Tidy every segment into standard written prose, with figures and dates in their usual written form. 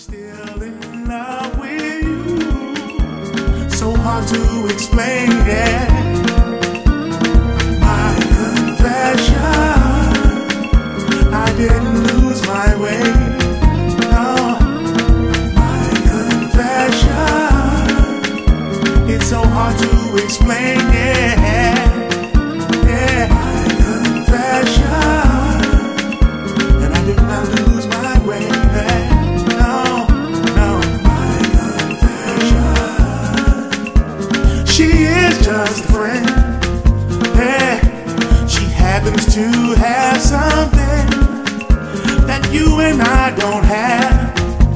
still in love with you. So hard to explain it. My confession, I didn't lose my way. No, my confession, it's so hard to explain it. Yeah, my confession, and I did not lose my way. She is just a friend. Yeah. She happens to have something that you and I don't have.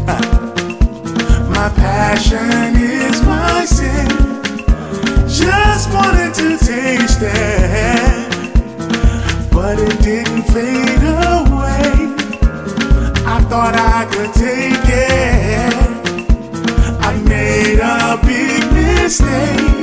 My passion is my sin. Just wanted to taste it, but it didn't fade away. I thought I could take it. I made a big mistake.